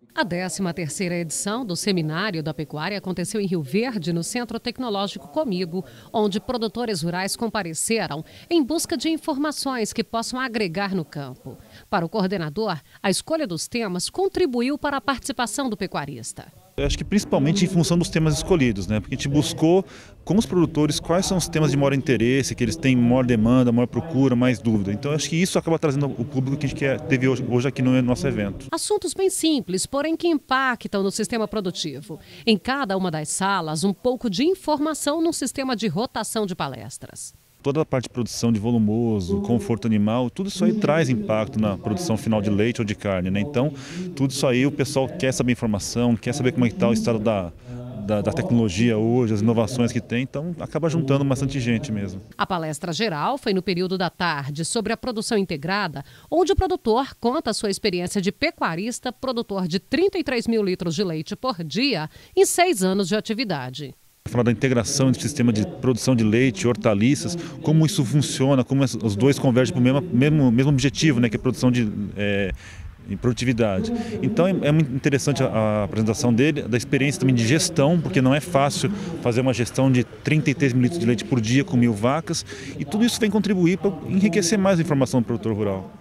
A 13ª edição do Seminário da Pecuária aconteceu em Rio Verde, no Centro Tecnológico Comigo, onde produtores rurais compareceram em busca de informações que possam agregar no campo. Para o coordenador, a escolha dos temas contribuiu para a participação do pecuarista. Eu acho que principalmente em função dos temas escolhidos, né? Porque a gente buscou com os produtores quais são os temas de maior interesse, que eles têm maior demanda, maior procura, mais dúvida. Então eu acho que isso acaba trazendo o público que a gente teve hoje aqui no nosso evento. Assuntos bem simples, porém que impactam no sistema produtivo. Em cada uma das salas, um pouco de informação num sistema de rotação de palestras. Toda a parte de produção de volumoso, conforto animal, tudo isso aí traz impacto na produção final de leite ou de carne, né? Então, tudo isso aí o pessoal quer saber informação, quer saber como é que está o estado da tecnologia hoje, as inovações que tem, então acaba juntando bastante gente mesmo. A palestra geral foi no período da tarde sobre a produção integrada, onde o produtor conta a sua experiência de pecuarista, produtor de 33 mil litros de leite por dia em 6 anos de atividade. Falar da integração entre o sistema de produção de leite e hortaliças, como isso funciona, como os dois convergem para o mesmo objetivo, né, que é a produção em produtividade. Então é muito interessante a apresentação dele, da experiência também de gestão, porque não é fácil fazer uma gestão de 33 mil litros de leite por dia com 1.000 vacas, e tudo isso vem contribuir para enriquecer mais a informação do produtor rural.